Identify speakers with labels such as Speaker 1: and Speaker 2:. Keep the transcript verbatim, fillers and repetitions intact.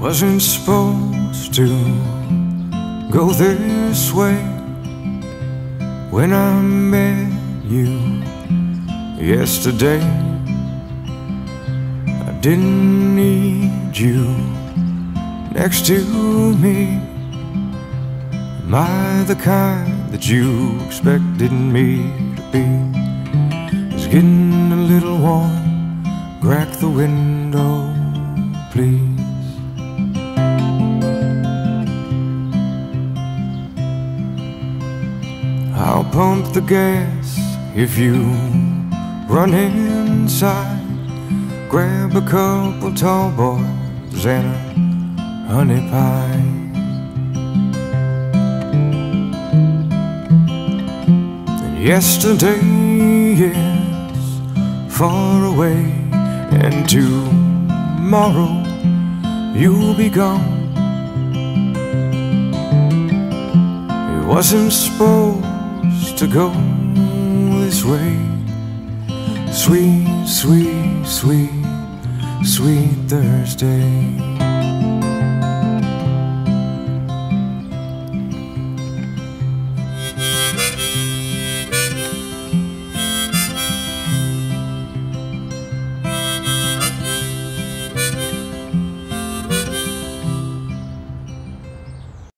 Speaker 1: Wasn't supposed to go this way. When I met you yesterday, I didn't need you next to me. Am I the kind that you expected me to be? It's getting a little warm, crack the window, please. I'll pump the gas if you run inside. Grab a couple tall boys and a honey pie. And yesterday is far away, and tomorrow you'll be gone. It wasn't supposed to go this way. Sweet, sweet, sweet, sweet Thursday.